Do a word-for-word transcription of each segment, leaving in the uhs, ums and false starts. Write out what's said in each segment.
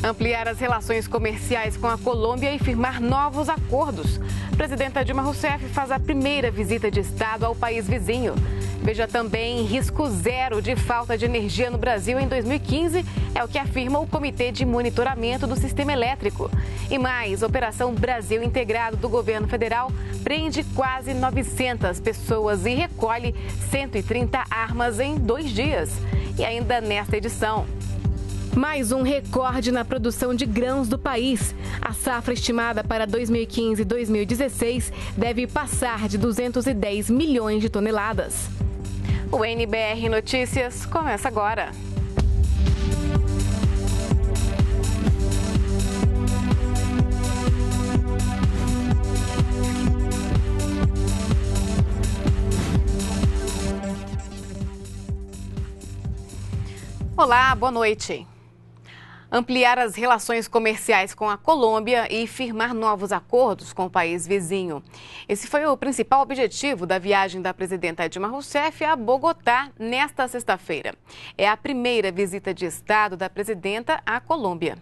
Ampliar as relações comerciais com a Colômbia e firmar novos acordos. A presidenta Dilma Rousseff faz a primeira visita de Estado ao país vizinho. Veja também risco zero de falta de energia no Brasil em dois mil e quinze, é o que afirma o Comitê de Monitoramento do Sistema Elétrico. E mais, Operação Brasil Integrado do Governo Federal prende quase novecentas pessoas e recolhe cento e trinta armas em dois dias. E ainda nesta edição, mais um recorde na produção de grãos do país. A safra estimada para dois mil e quinze e dois mil e dezesseis deve passar de duzentos e dez milhões de toneladas. O N B R Notícias começa agora. Olá, boa noite. Ampliar as relações comerciais com a Colômbia e firmar novos acordos com o país vizinho. Esse foi o principal objetivo da viagem da presidenta Dilma Rousseff a Bogotá nesta sexta-feira. É a primeira visita de Estado da presidenta à Colômbia.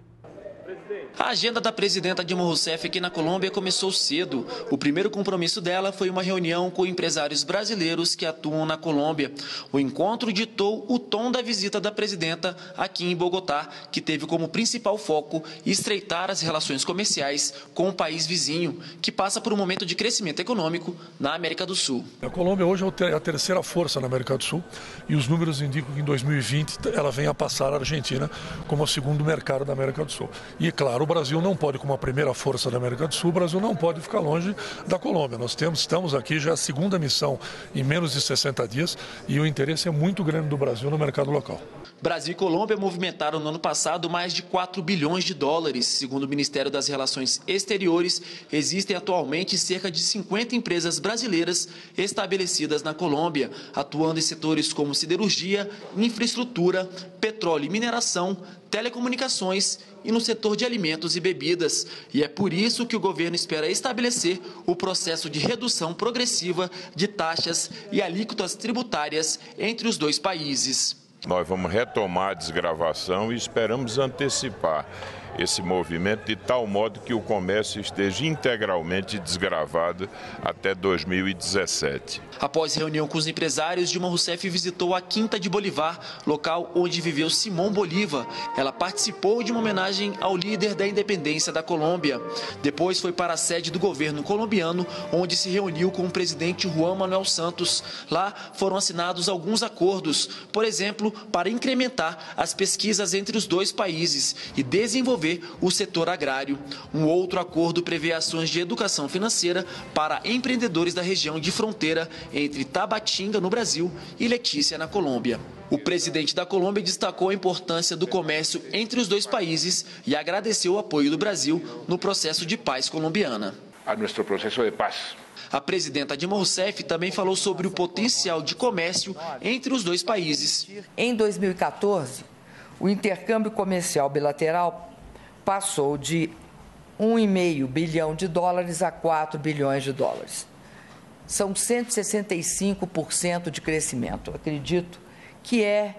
A agenda da presidenta Dilma Rousseff aqui na Colômbia começou cedo. O primeiro compromisso dela foi uma reunião com empresários brasileiros que atuam na Colômbia. O encontro ditou o tom da visita da presidenta aqui em Bogotá, que teve como principal foco estreitar as relações comerciais com o país vizinho, que passa por um momento de crescimento econômico na América do Sul. A Colômbia hoje é a terceira força na América do Sul e os números indicam que em dois mil e vinte ela vem a passar a Argentina como o segundo mercado da América do Sul. E, claro, o Brasil não pode, como a primeira força da América do Sul, o Brasil não pode ficar longe da Colômbia. Nós temos, estamos aqui já a segunda missão em menos de sessenta dias e o interesse é muito grande do Brasil no mercado local. Brasil e Colômbia movimentaram no ano passado mais de quatro bilhões de dólares. Segundo o Ministério das Relações Exteriores, existem atualmente cerca de cinquenta empresas brasileiras estabelecidas na Colômbia, atuando em setores como siderurgia, infraestrutura, petróleo e mineração, telecomunicações e no setor de alimentos e bebidas. E é por isso que o governo espera estabelecer o processo de redução progressiva de taxas e alíquotas tributárias entre os dois países. Nós vamos retomar a desgravação e esperamos antecipar esse movimento de tal modo que o comércio esteja integralmente desgravado até dois mil e dezessete. Após reunião com os empresários, Dilma Rousseff visitou a Quinta de Bolivar, local onde viveu Simón Bolívar. Ela participou de uma homenagem ao líder da independência da Colômbia. Depois foi para a sede do governo colombiano, onde se reuniu com o presidente Juan Manuel Santos. Lá foram assinados alguns acordos, por exemplo, para incrementar as pesquisas entre os dois países e desenvolver o setor agrário. Um outro acordo prevê ações de educação financeira para empreendedores da região de fronteira entre Tabatinga, no Brasil, e Letícia, na Colômbia. O presidente da Colômbia destacou a importância do comércio entre os dois países e agradeceu o apoio do Brasil no processo de paz colombiana. A nosso processo de paz. A presidenta Dilma Rousseff também falou sobre o potencial de comércio entre os dois países. Em dois mil e quatorze, o intercâmbio comercial bilateral passou de um vírgula cinco bilhão de dólares a quatro bilhões de dólares. São cento e sessenta e cinco por cento de crescimento. Acredito que é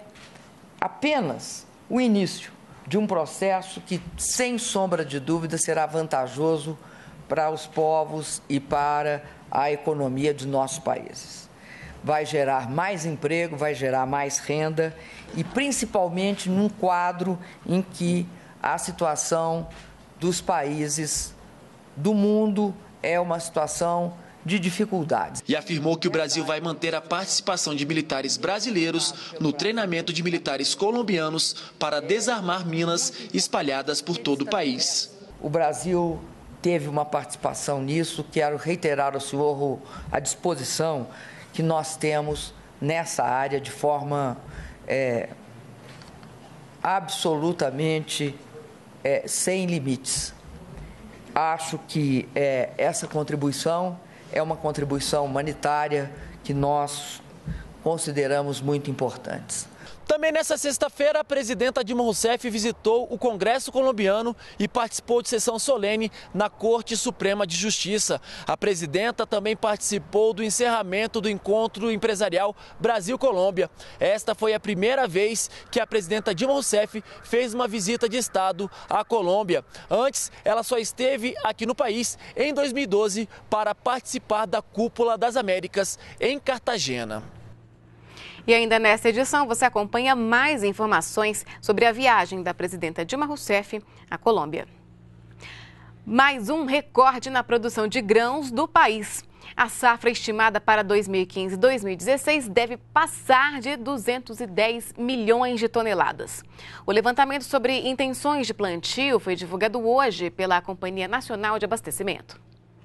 apenas o início de um processo que, sem sombra de dúvida, será vantajoso para os povos e para a economia de nossos países. Vai gerar mais emprego, vai gerar mais renda e, principalmente, num quadro em que a situação dos países do mundo é uma situação de dificuldades. E afirmou que o Brasil vai manter a participação de militares brasileiros no treinamento de militares colombianos para desarmar minas espalhadas por todo o país. O Brasil teve uma participação nisso, quero reiterar ao senhor a disposição que nós temos nessa área de forma é, absolutamente É, sem limites. Acho que é, essa contribuição é uma contribuição humanitária que nós consideramos muito importantes. Também nessa sexta-feira, a presidenta Dilma Rousseff visitou o Congresso colombiano e participou de sessão solene na Corte Suprema de Justiça. A presidenta também participou do encerramento do encontro empresarial Brasil-Colômbia. Esta foi a primeira vez que a presidenta Dilma Rousseff fez uma visita de Estado à Colômbia. Antes, ela só esteve aqui no país em dois mil e doze para participar da Cúpula das Américas em Cartagena. E ainda nesta edição você acompanha mais informações sobre a viagem da presidenta Dilma Rousseff à Colômbia. Mais um recorde na produção de grãos do país. A safra estimada para dois mil e quinze e dois mil e dezesseis deve passar de duzentos e dez milhões de toneladas. O levantamento sobre intenções de plantio foi divulgado hoje pela Companhia Nacional de Abastecimento.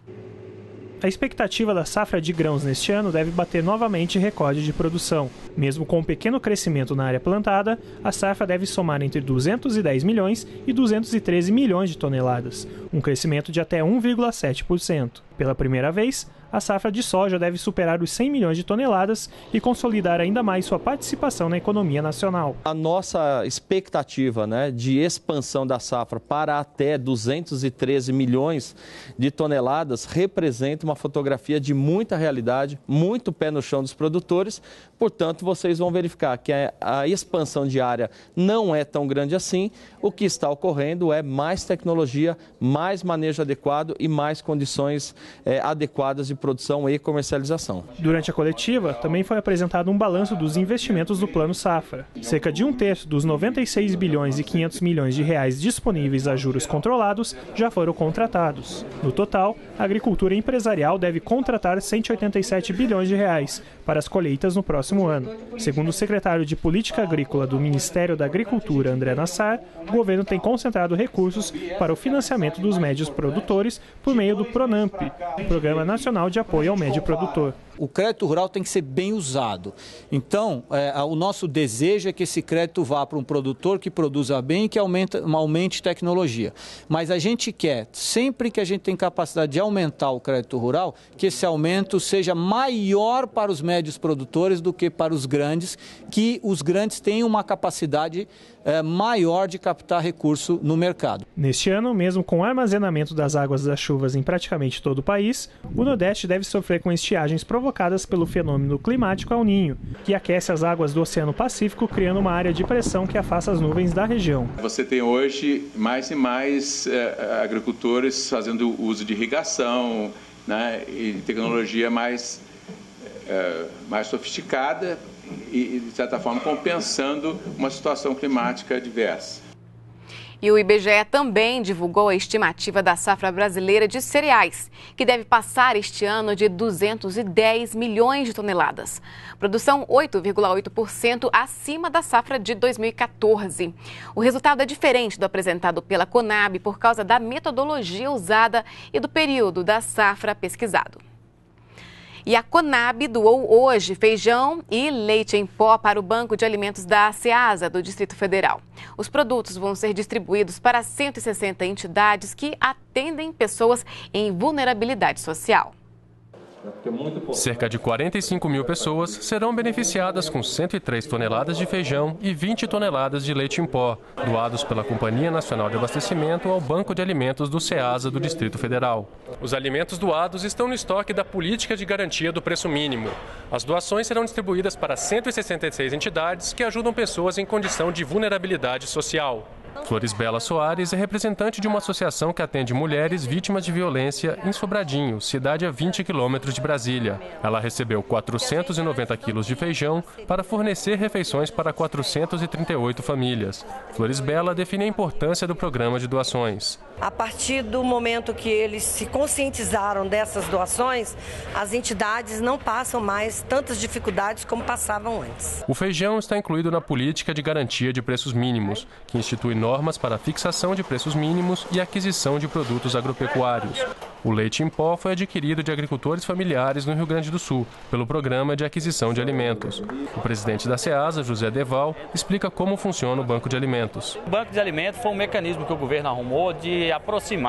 A expectativa da safra de grãos neste ano deve bater novamente recorde de produção. Mesmo com um pequeno crescimento na área plantada, a safra deve somar entre duzentos e dez milhões e duzentos e treze milhões de toneladas, um crescimento de até um vírgula sete por cento. Pela primeira vez, a safra de soja deve superar os cem milhões de toneladas e consolidar ainda mais sua participação na economia nacional. A nossa expectativa, né, de expansão da safra para até duzentos e treze milhões de toneladas representa uma fotografia de muita realidade, muito pé no chão dos produtores. Portanto, vocês vão verificar que a expansão de área não é tão grande assim. O que está ocorrendo é mais tecnologia, mais manejo adequado e mais condições é, adequadas de produção e comercialização. Durante a coletiva, também foi apresentado um balanço dos investimentos do Plano Safra. Cerca de um terço dos noventa e seis bilhões e quinhentos milhões de reais disponíveis a juros controlados já foram contratados. No total, a agricultura empresarial deve contratar cento e oitenta e sete bilhões de reais para as colheitas no próximo ano. Segundo o secretário de Política Agrícola do Ministério da Agricultura, André Nassar, o governo tem concentrado recursos para o financiamento dos médios produtores por meio do PRONAMP, Programa Nacional de Apoio ao Médio Produtor. O crédito rural tem que ser bem usado. Então, é, o nosso desejo é que esse crédito vá para um produtor que produza bem e que aumenta, aumente tecnologia. Mas a gente quer, sempre que a gente tem capacidade de aumentar o crédito rural, que esse aumento seja maior para os médios produtores do que para os grandes, que os grandes tenham uma capacidade é, maior de captar recurso no mercado. Neste ano, mesmo com o armazenamento das águas das chuvas em praticamente todo o país, o Nordeste deve sofrer com estiagens provocadas pelo fenômeno climático El Niño, que aquece as águas do Oceano Pacífico, criando uma área de pressão que afasta as nuvens da região. Você tem hoje mais e mais é, agricultores fazendo uso de irrigação, né, e tecnologia mais, é, mais sofisticada e, de certa forma, compensando uma situação climática adversa. E o I B G E também divulgou a estimativa da safra brasileira de cereais, que deve passar este ano de duzentos e dez milhões de toneladas. Produção oito vírgula oito por cento acima da safra de dois mil e quatorze. O resultado é diferente do apresentado pela Conab por causa da metodologia usada e do período da safra pesquisado. E a Conab doou hoje feijão e leite em pó para o Banco de Alimentos da Ceasa, do Distrito Federal. Os produtos vão ser distribuídos para cento e sessenta entidades que atendem pessoas em vulnerabilidade social. Cerca de quarenta e cinco mil pessoas serão beneficiadas com cento e três toneladas de feijão e vinte toneladas de leite em pó, doados pela Companhia Nacional de Abastecimento ao Banco de Alimentos do Ceasa do Distrito Federal. Os alimentos doados estão no estoque da Política de Garantia do Preço Mínimo. As doações serão distribuídas para cento e sessenta e seis entidades que ajudam pessoas em condição de vulnerabilidade social. Florisbela Soares é representante de uma associação que atende mulheres vítimas de violência em Sobradinho, cidade a vinte quilômetros de Brasília. Ela recebeu quatrocentos e noventa quilos de feijão para fornecer refeições para quatrocentas e trinta e oito famílias. Florisbela define a importância do programa de doações. A partir do momento que eles se conscientizaram dessas doações, as entidades não passam mais tantas dificuldades como passavam antes. O feijão está incluído na Política de Garantia de Preços Mínimos, que institui normas para a fixação de preços mínimos e aquisição de produtos agropecuários. O leite em pó foi adquirido de agricultores familiares no Rio Grande do Sul, pelo Programa de Aquisição de Alimentos. O presidente da Ceasa, José Deval, explica como funciona o Banco de Alimentos. O Banco de Alimentos foi um mecanismo que o governo arrumou de aproximar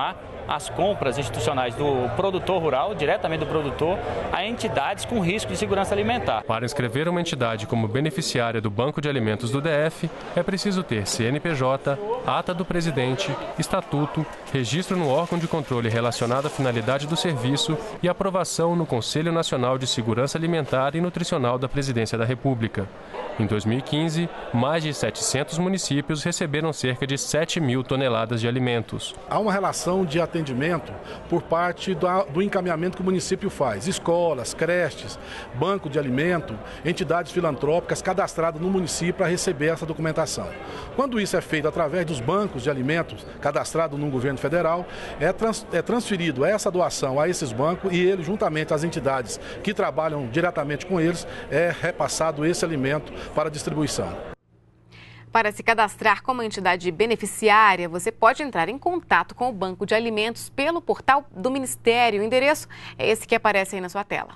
as compras institucionais do produtor rural, diretamente do produtor, a entidades com risco de segurança alimentar. Para inscrever uma entidade como beneficiária do Banco de Alimentos do D F, é preciso ter C N P J, ata do presidente, estatuto, registro no órgão de controle relacionado à finalidade do serviço e aprovação no Conselho Nacional de Segurança Alimentar e Nutricional da Presidência da República. Em dois mil e quinze, mais de setecentos municípios receberam cerca de sete mil toneladas de alimentos. Há uma relação de atendimento por parte do encaminhamento que o município faz. Escolas, creches, banco de alimento, entidades filantrópicas cadastradas no município para receber essa documentação. Quando isso é feito através dos bancos de alimentos cadastrados no governo federal, é, trans, é transferido essa doação a esses bancos e eles, juntamente às entidades que trabalham diretamente com eles, é repassado esse alimento para distribuição. Para se cadastrar como entidade beneficiária, você pode entrar em contato com o Banco de Alimentos pelo portal do Ministério. O endereço é esse que aparece aí na sua tela.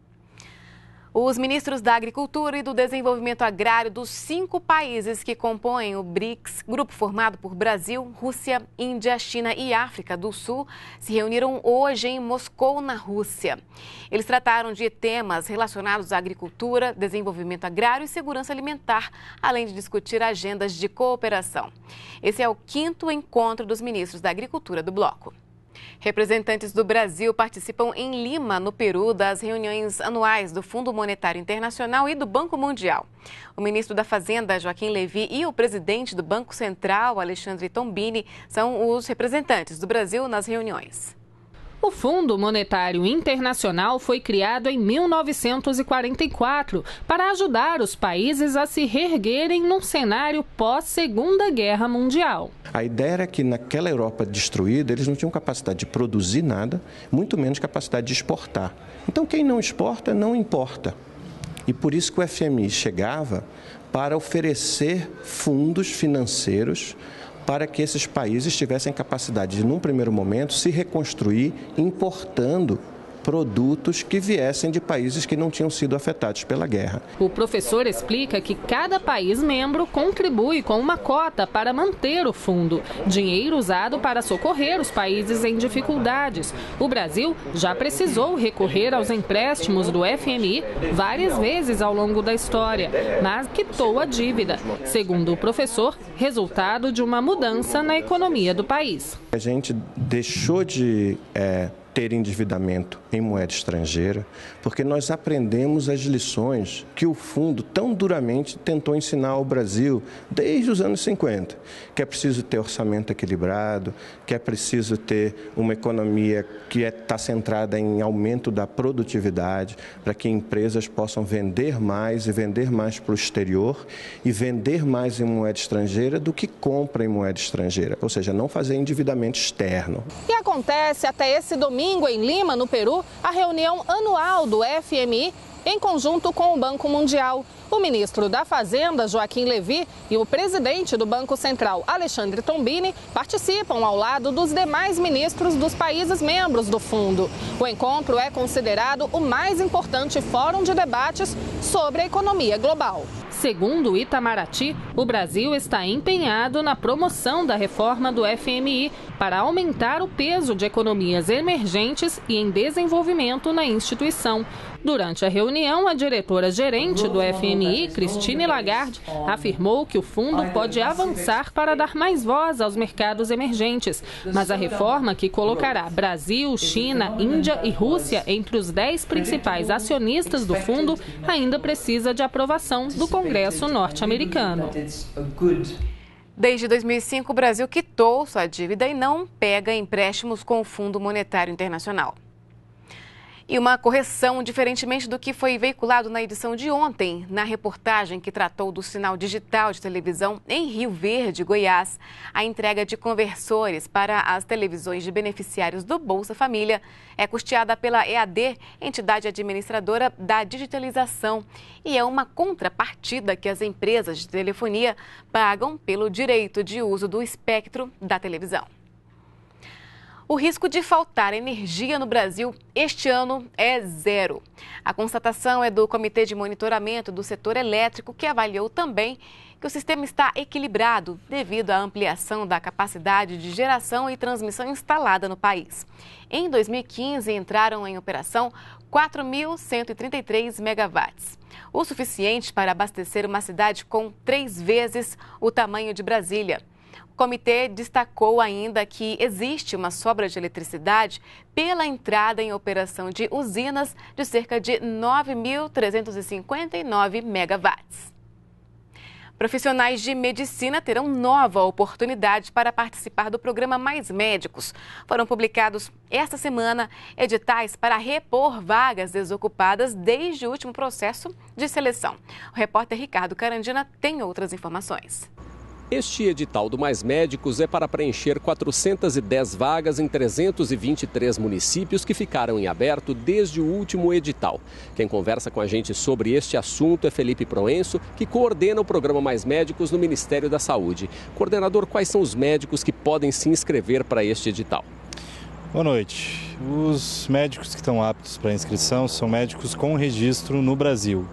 Os ministros da Agricultura e do Desenvolvimento Agrário dos cinco países que compõem o BRICS, grupo formado por Brasil, Rússia, Índia, China e África do Sul, se reuniram hoje em Moscou, na Rússia. Eles trataram de temas relacionados à agricultura, desenvolvimento agrário e segurança alimentar, além de discutir agendas de cooperação. Esse é o quinto encontro dos ministros da Agricultura do bloco. Representantes do Brasil participam em Lima, no Peru, das reuniões anuais do Fundo Monetário Internacional e do Banco Mundial. O ministro da Fazenda, Joaquim Levy, e o presidente do Banco Central, Alexandre Tombini, são os representantes do Brasil nas reuniões. O Fundo Monetário Internacional foi criado em mil novecentos e quarenta e quatro para ajudar os países a se reerguerem num cenário pós-Segunda Guerra Mundial. A ideia era que naquela Europa destruída eles não tinham capacidade de produzir nada, muito menos capacidade de exportar. Então quem não exporta não importa. E por isso que o F M I chegava para oferecer fundos financeiros para que esses países tivessem capacidade de, num primeiro momento, se reconstruir importando produtos que viessem de países que não tinham sido afetados pela guerra. O professor explica que cada país membro contribui com uma cota para manter o fundo, dinheiro usado para socorrer os países em dificuldades. O Brasil já precisou recorrer aos empréstimos do F M I várias vezes ao longo da história, mas quitou a dívida, segundo o professor, resultado de uma mudança na economia do país. A gente deixou de é, ter endividamento em moeda estrangeira, porque nós aprendemos as lições que o fundo tão duramente tentou ensinar ao Brasil desde os anos cinquenta, que é preciso ter orçamento equilibrado, que é preciso ter uma economia que está centrada em aumento da produtividade, para que empresas possam vender mais e vender mais para o exterior e vender mais em moeda estrangeira do que compra em moeda estrangeira, ou seja, não fazer endividamento externo. E acontece até esse domingo em Lima, no Peru, a reunião anual do F M I em conjunto com o Banco Mundial. O ministro da Fazenda, Joaquim Levy, e o presidente do Banco Central, Alexandre Tombini, participam ao lado dos demais ministros dos países membros do fundo. O encontro é considerado o mais importante fórum de debates sobre a economia global. Segundo o Itamaraty, o Brasil está empenhado na promoção da reforma do F M I para aumentar o peso de economias emergentes e em desenvolvimento na instituição. Durante a reunião, a diretora-gerente do F M I, Christine Lagarde, afirmou que o fundo pode avançar para dar mais voz aos mercados emergentes, mas a reforma, que colocará Brasil, China, Índia e Rússia entre os dez principais acionistas do fundo, ainda precisa de aprovação do Congresso norte-americano. Desde dois mil e cinco, o Brasil quitou sua dívida e não pega empréstimos com o Fundo Monetário Internacional. E uma correção, diferentemente do que foi veiculado na edição de ontem, na reportagem que tratou do sinal digital de televisão em Rio Verde, Goiás, a entrega de conversores para as televisões de beneficiários do Bolsa Família é custeada pela E A D, entidade administradora da digitalização, e é uma contrapartida que as empresas de telefonia pagam pelo direito de uso do espectro da televisão. O risco de faltar energia no Brasil este ano é zero. A constatação é do Comitê de Monitoramento do Setor Elétrico, que avaliou também que o sistema está equilibrado devido à ampliação da capacidade de geração e transmissão instalada no país. Em dois mil e quinze, entraram em operação quatro mil cento e trinta e três megawatts, o suficiente para abastecer uma cidade com três vezes o tamanho de Brasília. O comitê destacou ainda que existe uma sobra de eletricidade pela entrada em operação de usinas de cerca de nove mil trezentos e cinquenta e nove megawatts. Profissionais de medicina terão nova oportunidade para participar do programa Mais Médicos. Foram publicados esta semana editais para repor vagas desocupadas desde o último processo de seleção. O repórter Ricardo Carandina tem outras informações. Este edital do Mais Médicos é para preencher quatrocentas e dez vagas em trezentos e vinte e três municípios que ficaram em aberto desde o último edital. Quem conversa com a gente sobre este assunto é Felipe Proenço, que coordena o programa Mais Médicos no Ministério da Saúde. Coordenador, quais são os médicos que podem se inscrever para este edital? Boa noite. Os médicos que estão aptos para inscrição são médicos com registro no Brasil,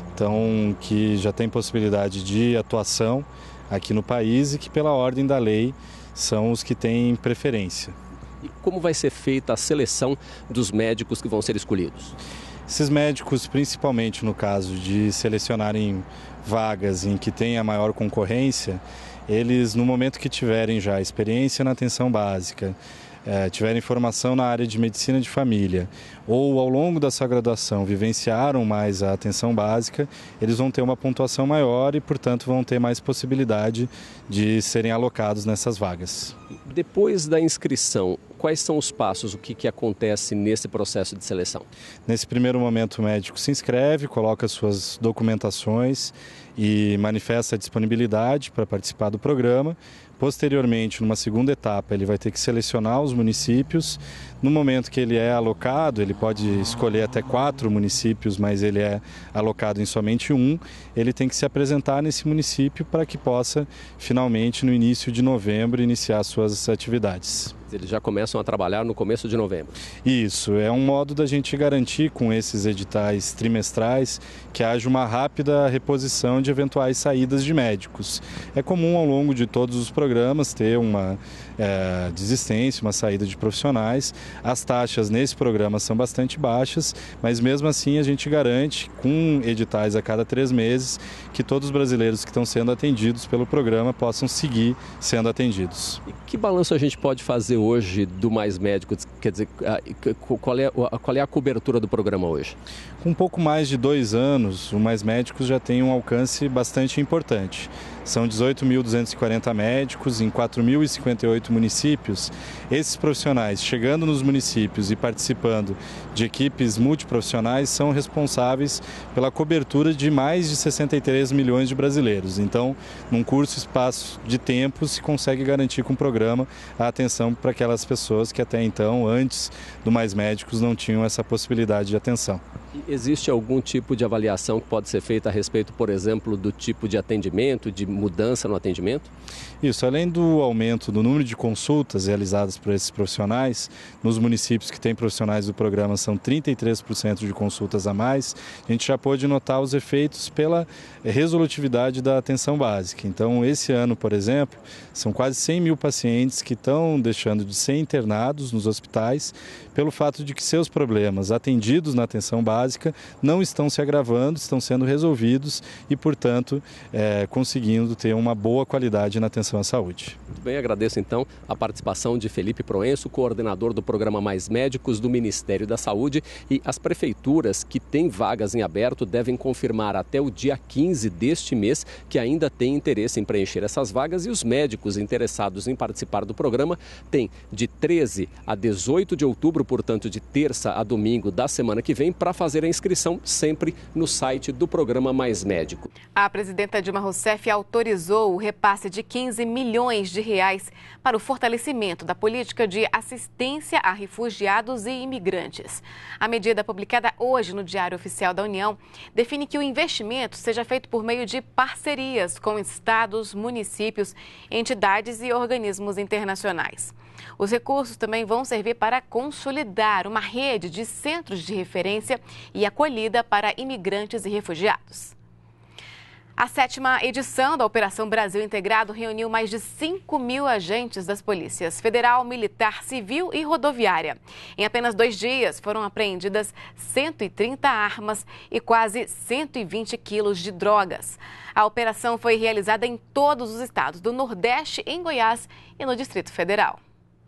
então que já tem possibilidade de atuação aqui no país e que, pela ordem da lei, são os que têm preferência. E como vai ser feita a seleção dos médicos que vão ser escolhidos? Esses médicos, principalmente no caso de selecionarem vagas em que tem a maior concorrência, eles, no momento que tiverem já experiência na atenção básica, É, tiverem formação na área de medicina de família ou ao longo da sua graduação vivenciaram mais a atenção básica, eles vão ter uma pontuação maior e, portanto, vão ter mais possibilidade de serem alocados nessas vagas. Depois da inscrição, quais são os passos, o que, que acontece nesse processo de seleção? Nesse primeiro momento, o médico se inscreve, coloca suas documentações e manifesta a disponibilidade para participar do programa. Posteriormente, numa segunda etapa, ele vai ter que selecionar os municípios. No momento que ele é alocado, ele pode escolher até quatro municípios, mas ele é alocado em somente um. Ele tem que se apresentar nesse município para que possa, finalmente, no início de novembro, iniciar suas atividades. Eles já começam a trabalhar no começo de novembro. Isso, é um modo da gente garantir com esses editais trimestrais que haja uma rápida reposição de eventuais saídas de médicos. É comum ao longo de todos os programas ter uma é, desistência, uma saída de profissionais. As taxas nesse programa são bastante baixas, mas mesmo assim a gente garante com editais a cada três meses que todos os brasileiros que estão sendo atendidos pelo programa possam seguir sendo atendidos. E que balanço a gente pode fazer hoje do Mais Médicos? Quer dizer, qual é, qual é a cobertura do programa hoje? Com um pouco mais de dois anos, o Mais Médicos já tem um alcance bastante importante. São dezoito mil duzentos e quarenta médicos em quatro mil e cinquenta e oito municípios. Esses profissionais, chegando nos municípios e participando de equipes multiprofissionais, são responsáveis pela cobertura de mais de sessenta e três milhões de brasileiros. Então, num curto espaço de tempo, se consegue garantir com o programa a atenção para aquelas pessoas que até então, antes do Mais Médicos, não tinham essa possibilidade de atenção. Existe algum tipo de avaliação que pode ser feita a respeito, por exemplo, do tipo de atendimento, de mudança no atendimento? Isso, além do aumento do número de consultas realizadas por esses profissionais, nos municípios que têm profissionais do programa são trinta e três por cento de consultas a mais, a gente já pôde notar os efeitos pela resolutividade da atenção básica. Então, esse ano, por exemplo, são quase cem mil pacientes que estão deixando de ser internados nos hospitais pelo fato de que seus problemas atendidos na atenção básica não estão se agravando, estão sendo resolvidos e, portanto, é, conseguindo ter uma boa qualidade na atenção à saúde. Muito bem, agradeço então a participação de Felipe Proenço, coordenador do programa Mais Médicos do Ministério da Saúde, e as prefeituras que têm vagas em aberto devem confirmar até o dia quinze deste mês que ainda têm interesse em preencher essas vagas, e os médicos interessados em participar do programa têm de treze a dezoito de outubro, portanto de terça a domingo da semana que vem, para fazer a inscrição sempre no site do programa Mais Médico. A presidenta Dilma Rousseff autorizou o repasse de quinze milhões de reais para o fortalecimento da política de assistência a refugiados e imigrantes. A medida, publicada hoje no Diário Oficial da União, define que o investimento seja feito por meio de parcerias com estados, municípios, entidades e organismos internacionais. Os recursos também vão servir para consolidar uma rede de centros de referência e acolhida para imigrantes e refugiados. A sétima edição da Operação Brasil Integrado reuniu mais de cinco mil agentes das polícias federal, militar, civil e rodoviária. Em apenas dois dias foram apreendidas cento e trinta armas e quase cento e vinte quilos de drogas. A operação foi realizada em todos os estados do Nordeste, em Goiás e no Distrito Federal.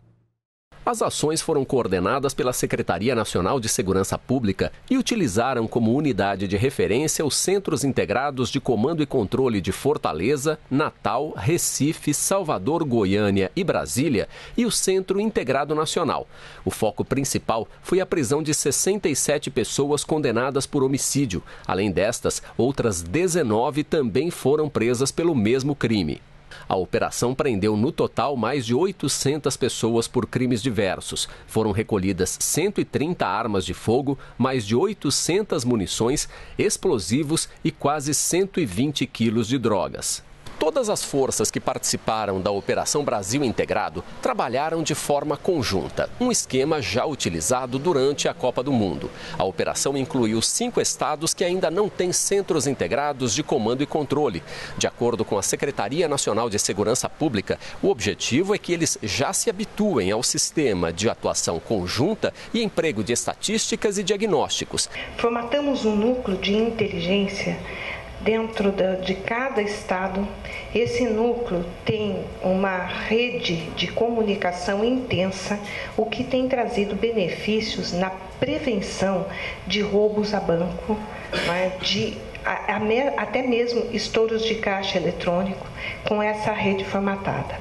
As ações foram coordenadas pela Secretaria Nacional de Segurança Pública e utilizaram como unidade de referência os Centros Integrados de Comando e Controle de Fortaleza, Natal, Recife, Salvador, Goiânia e Brasília e o Centro Integrado Nacional. O foco principal foi a prisão de sessenta e sete pessoas condenadas por homicídio. Além destas, outras dezenove também foram presas pelo mesmo crime. A operação prendeu no total mais de oitocentas pessoas por crimes diversos. Foram recolhidas cento e trinta armas de fogo, mais de oitocentas munições, explosivos e quase cento e vinte quilos de drogas. Todas as forças que participaram da Operação Brasil Integrado trabalharam de forma conjunta, um esquema já utilizado durante a Copa do Mundo. A operação incluiu cinco estados que ainda não têm centros integrados de comando e controle. De acordo com a Secretaria Nacional de Segurança Pública, o objetivo é que eles já se habituem ao sistema de atuação conjunta e emprego de estatísticas e diagnósticos. Formatamos um núcleo de inteligência dentro de cada estado. Esse núcleo tem uma rede de comunicação intensa, o que tem trazido benefícios na prevenção de roubos a banco, de, a, a, até mesmo estouros de caixa eletrônico com essa rede formatada.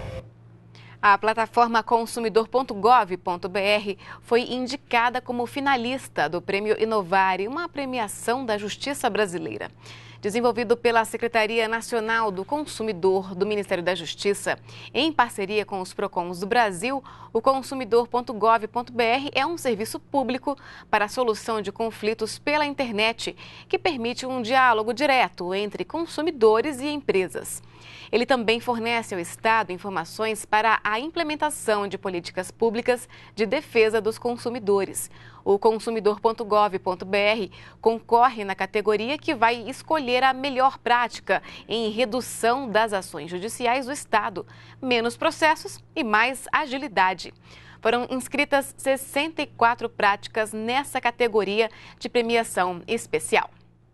A plataforma consumidor ponto gov ponto br foi indicada como finalista do Prêmio Inovare, uma premiação da Justiça Brasileira. Desenvolvido pela Secretaria Nacional do Consumidor do Ministério da Justiça, em parceria com os PROCONs do Brasil, o consumidor ponto gov ponto br é um serviço público para a solução de conflitos pela internet, que permite um diálogo direto entre consumidores e empresas. Ele também fornece ao Estado informações para a implementação de políticas públicas de defesa dos consumidores. O consumidor ponto gov ponto br concorre na categoria que vai escolher a melhor prática em redução das ações judiciais do Estado, menos processos e mais agilidade. Foram inscritas sessenta e quatro práticas nessa categoria de premiação especial.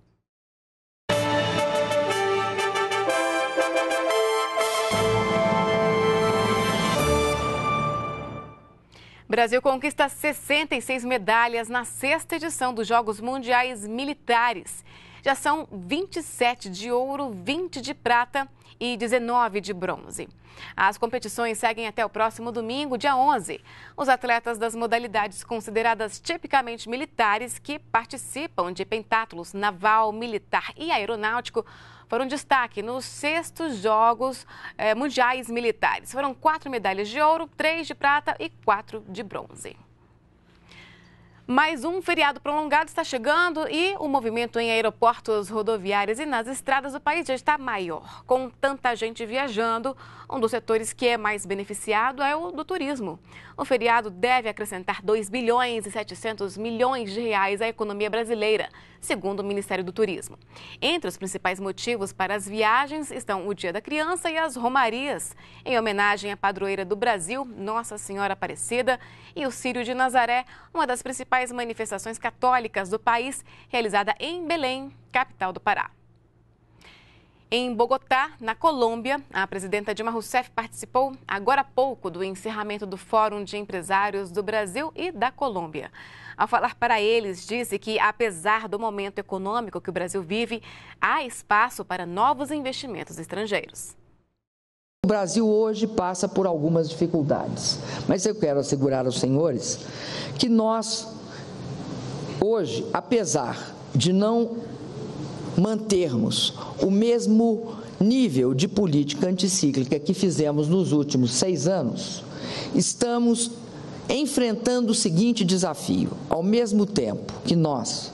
Brasil conquista sessenta e seis medalhas na sexta edição dos Jogos Mundiais Militares. Já são vinte e sete de ouro, vinte de prata e dezenove de bronze. As competições seguem até o próximo domingo, dia onze. Os atletas das modalidades consideradas tipicamente militares que participam de pentátulos naval, militar e aeronáutico foram destaque nos sextos Jogos eh, Mundiais Militares. Foram quatro medalhas de ouro, três de prata e quatro de bronze. Mais um feriado prolongado está chegando e o movimento em aeroportos, rodoviários e nas estradas do país já está maior. Com tanta gente viajando, um dos setores que é mais beneficiado é o do turismo. O feriado deve acrescentar dois bilhões e setecentos milhões de reais à economia brasileira, segundo o Ministério do Turismo. Entre os principais motivos para as viagens estão o Dia da Criança e as romarias, em homenagem à padroeira do Brasil, Nossa Senhora Aparecida, e o Círio de Nazaré, uma das principais manifestações católicas do país, realizada em Belém, capital do Pará. Em Bogotá, na Colômbia, a presidenta Dilma Rousseff participou agora há pouco do encerramento do Fórum de Empresários do Brasil e da Colômbia. Ao falar para eles, disse que, apesar do momento econômico que o Brasil vive, há espaço para novos investimentos estrangeiros. O Brasil hoje passa por algumas dificuldades, mas eu quero assegurar aos senhores que nós, hoje, apesar de não mantermos o mesmo nível de política anticíclica que fizemos nos últimos seis anos, estamos enfrentando o seguinte desafio: ao mesmo tempo que nós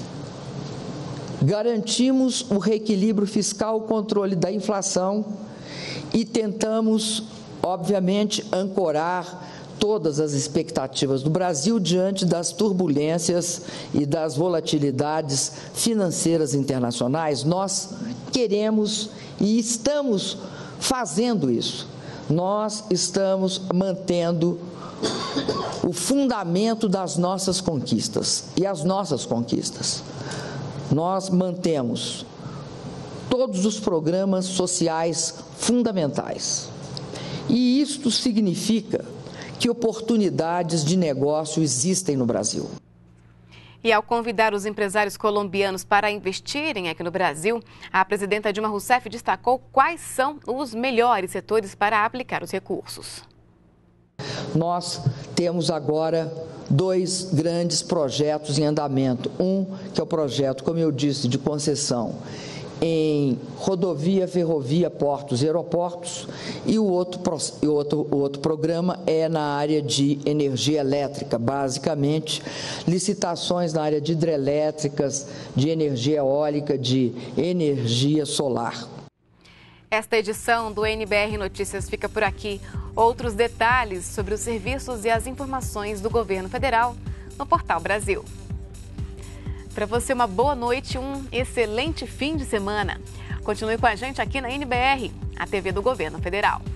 garantimos o reequilíbrio fiscal, o controle da inflação e tentamos, obviamente, ancorar todas as expectativas do Brasil diante das turbulências e das volatilidades financeiras internacionais. Nós queremos e estamos fazendo isso. Nós estamos mantendo o fundamento das nossas conquistas e as nossas conquistas. Nós mantemos todos os programas sociais fundamentais. E isto significa que oportunidades de negócio existem no Brasil. E ao convidar os empresários colombianos para investirem aqui no Brasil, a presidenta Dilma Rousseff destacou quais são os melhores setores para aplicar os recursos. Nós temos agora dois grandes projetos em andamento. Um, que é o projeto, como eu disse, de concessão em rodovia, ferrovia, portos e aeroportos, e o outro, o outro, o outro programa é na área de energia elétrica, basicamente licitações na área de hidrelétricas, de energia eólica, de energia solar. Esta edição do N B R Notícias fica por aqui. Outros detalhes sobre os serviços e as informações do governo federal no Portal Brasil. Para você, uma boa noite e um excelente fim de semana. Continue com a gente aqui na N B R, a T V do Governo Federal.